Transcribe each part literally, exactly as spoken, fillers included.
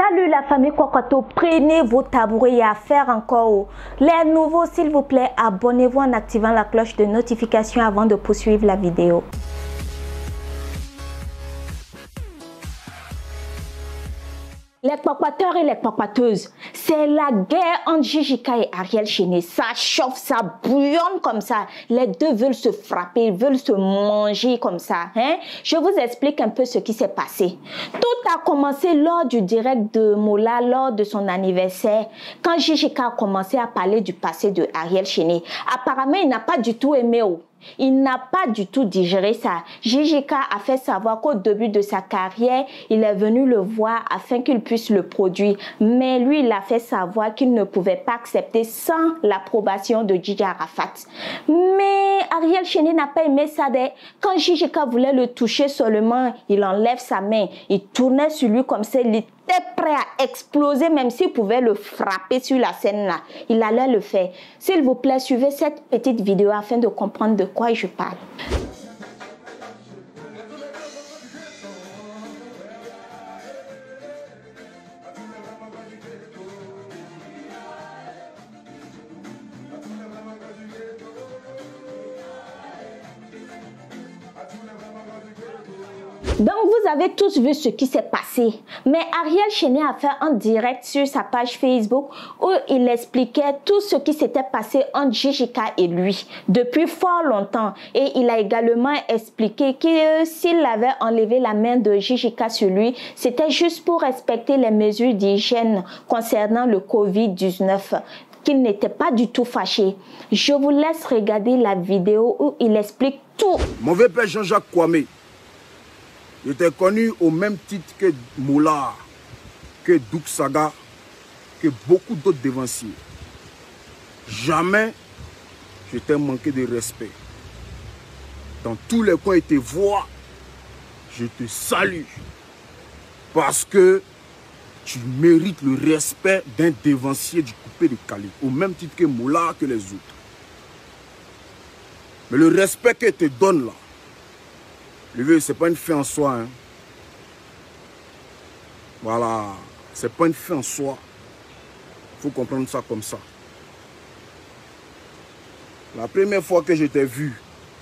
Salut la famille Kwakwato, prenez vos tabourets et affaires encore. Les nouveaux, s'il vous plaît, abonnez-vous en activant la cloche de notification avant de poursuivre la vidéo. Les Kwakwateurs et les Kwakwateuses, c'est la guerre entre Jijika et Ariel Chéné. Ça chauffe, ça bouillonne comme ça. Les deux veulent se frapper, veulent se manger comme ça. Hein? Je vous explique un peu ce qui s'est passé. Tout a commencé lors du direct de Mola, lors de son anniversaire, quand Jijika a commencé à parler du passé de Ariel Chéné. Apparemment, il n'a pas du tout aimé. Oh. Il n'a pas du tout digéré ça. Jijika a fait savoir qu'au début de sa carrière, il est venu le voir afin qu'il puisse le produire. Mais lui, il a fait savoir qu'il ne pouvait pas accepter sans l'approbation de Djidji Arafat. Mais Ariel Chéné n'a pas aimé ça. Quand Jijika voulait le toucher seulement, il enlève sa main. Il tournait sur lui comme ça. Il était prêt à exploser, même s'il pouvait le frapper sur la scène là. Il allait le faire. S'il vous plaît, suivez cette petite vidéo afin de comprendre de quoi je parle. Donc, vous avez tous vu ce qui s'est passé. Mais Ariel Chéné a fait un direct sur sa page Facebook où il expliquait tout ce qui s'était passé entre Jijika et lui depuis fort longtemps. Et il a également expliqué que s'il avait enlevé la main de Jijika sur lui, c'était juste pour respecter les mesures d'hygiène concernant le covid dix-neuf. Qu'il n'était pas du tout fâché. Je vous laisse regarder la vidéo où il explique tout. Mauvais père Jean-Jacques Kwame. Il était connu au même titre que Moula, que Douk Saga, que beaucoup d'autres dévanciers. Jamais je t'ai manqué de respect. Dans tous les coins et tes voix, je te salue. Parce que tu mérites le respect d'un dévancier du coupé de Cali, au même titre que Moula, que les autres. Mais le respect que te donne là, le vieux, c'est pas une fin en soi. Hein. Voilà, c'est pas une fin en soi. Il faut comprendre ça comme ça. La première fois que je t'ai vu,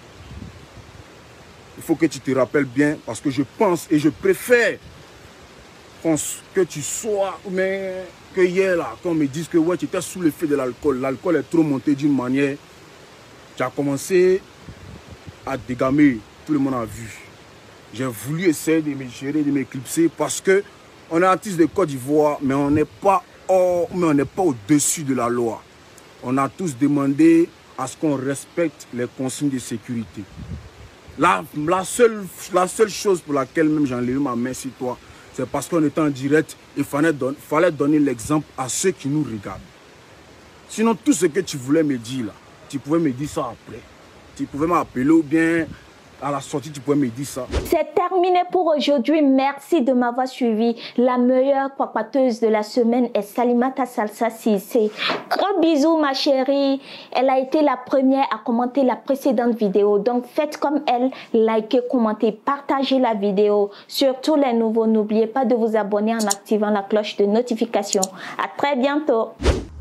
il faut que tu te rappelles bien, parce que je pense et je préfère que tu sois, mais que hier là, quand on me dise que ouais, tu étais sous l'effet de l'alcool, l'alcool est trop monté d'une manière, tu as commencé à dégamer. Tout le monde a vu. J'ai voulu essayer de me gérer, de m'éclipser parce que on est artiste de Côte d'Ivoire, mais on n'est pas hors, mais on n'est pas au-dessus de la loi. On a tous demandé à ce qu'on respecte les consignes de sécurité. La, la, seule, la seule chose pour laquelle même j'ai enlevé ma main sur toi, c'est parce qu'on était en direct, il fallait, don fallait donner l'exemple à ceux qui nous regardent. Sinon, tout ce que tu voulais me dire là, tu pouvais me dire ça après. Tu pouvais m'appeler ou bien à la sortie, tu pouvais me dire ça. C'est terminé pour aujourd'hui. Merci de m'avoir suivi. La meilleure kwakwateuse de la semaine est Salimata Salsa Cissé. Gros bisous ma chérie. Elle a été la première à commenter la précédente vidéo. Donc faites comme elle. Likez, commentez, partagez la vidéo. Surtout les nouveaux, n'oubliez pas de vous abonner en activant la cloche de notification. À très bientôt.